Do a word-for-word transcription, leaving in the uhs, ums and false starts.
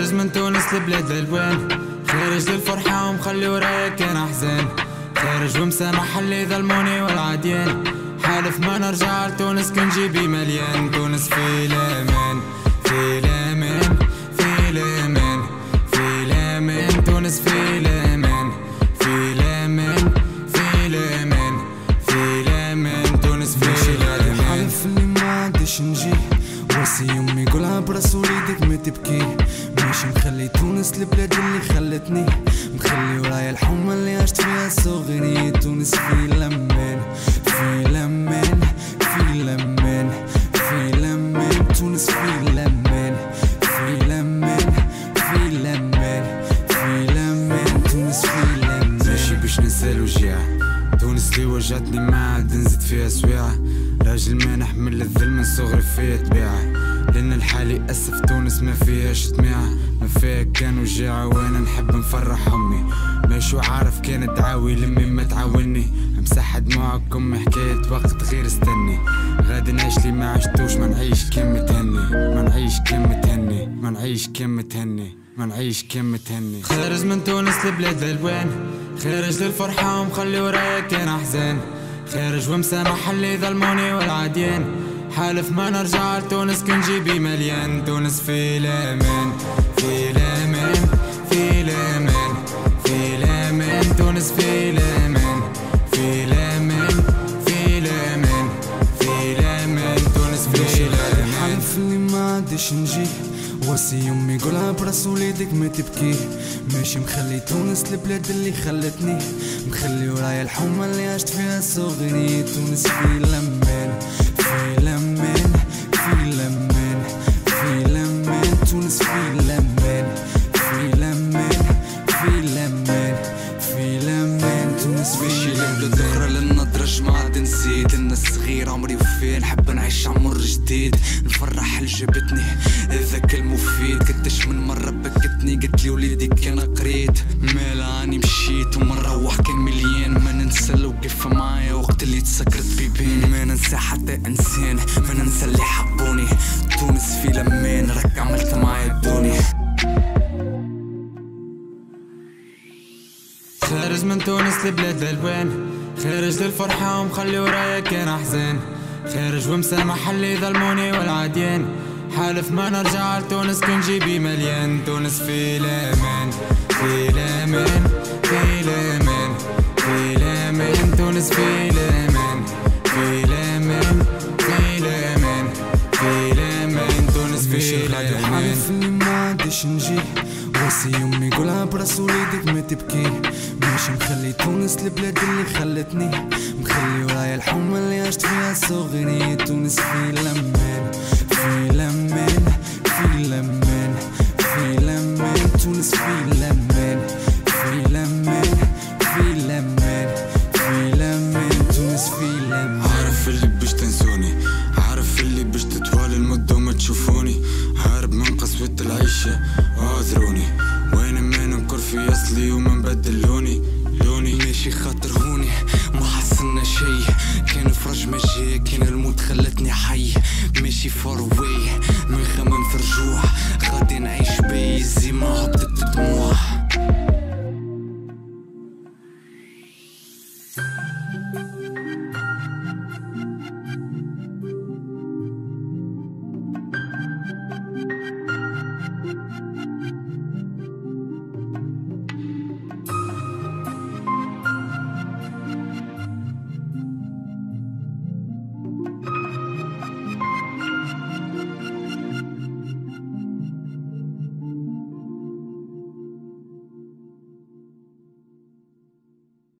خارج من تونس لبلاد الالوان، خارج للفرحة ومخلي ورايا كان احزان، خارج ومسامح اللي ظلموني والعاديان، حالف ما نرجع لتونس كان جيبي مليان. تونس في الامان في الامان في الامان في الامان، تونس في الامان في الامان في الامان في الامان، تونس في الامان. حالف اللي ما عادش نجي، واسي يومي قولها براس وليدك ما تبكي، ماشي مخلي تونس البلاد اللي خلتني، مخلي ورايا الحومة اللي عشت فيها صغري. تونس في الامان في الامان في الامان في الامان، تونس في الامان في الامان في الامان في الامان، تونس في الامان. ماشي باش ننسى الوجيعة، تونس اللي وجعتني ما عاد نزيد فيها سويعة، راجل ما نحمل الذل من صغري فيها طبيعة، لأن الحال يأسف تونس ما فيهاش طميعة، ما فيها كان وجيعة وانا نحب نفرح امي، ماشي وعارف كانت تعاوي لمي ما تعاوني، امسح دموعك امي حكاية وقت غير استني، غادي نعيش لي ما عشتوش، ما نعيش كيما متهني، ما نعيش كيما متهني، ما نعيش كيما متهني، ما نعيش كيما متهني. خارج من تونس لبلاد الالوان، خارج للفرحة ومخلي ورايا كان احزان، خارج ومسامح اللي ظلموني والعاديان، حالف ما نرجع لتونس كان جيبي مليان. تونس في الامان في الامان في الامان في الامان، تونس في الامان في الامان في الامان في الامان، تونس في الامان. حالف اللي ما عادش نجي، واسي يومي قولها براس وليدك ما تبكي، ماشي مخلي تونس البلاد اللي خلتني، مخلي ورايا الحومة اللي عشت فيها صغري. تونس في الامان في الامان في الامان في الامان، تونس في الامان في الامان في الامان في الامان، تونس في الامان. ذكرى للنضرج ما عاد نسيت، لنا الصغير عمري وفيه، نحب نعيش عمر جديد، نفرح اللي جابتني ذاك المفيد، قداش من مرة بكتني قلتلي وليدي كان قريت، مالا اني مشيت ومروح كان مليان، ما ننسى لو وقف معايا وقت اللي تسكرت بيبين، ما ننسى حتى انسان، ما ننسى اللي حبوني. تونس في الامان راك عملت معايا الدوني. خارج من تونس لبلاد الالوان، خارج للفرحة ومخلي ورايا كان احزان، خارج ومسامح اللي ظلموني والعاديان، حالف ما نرجع لتونس كان جيبي مليان. تونس في الامان في الامان في الامان في الامان، تونس في الامان في الامان في الامان في الامان، تونس في الامان. حالف اللي ما عادش نجي، واسي يومي قولها براس وليدك ما تبكي، ماشي مخلي تونس البلاد اللي خلتني، مخلي ورايا الحومة اللي عشت فيها صغري. تونس في الامان في الامان في الامان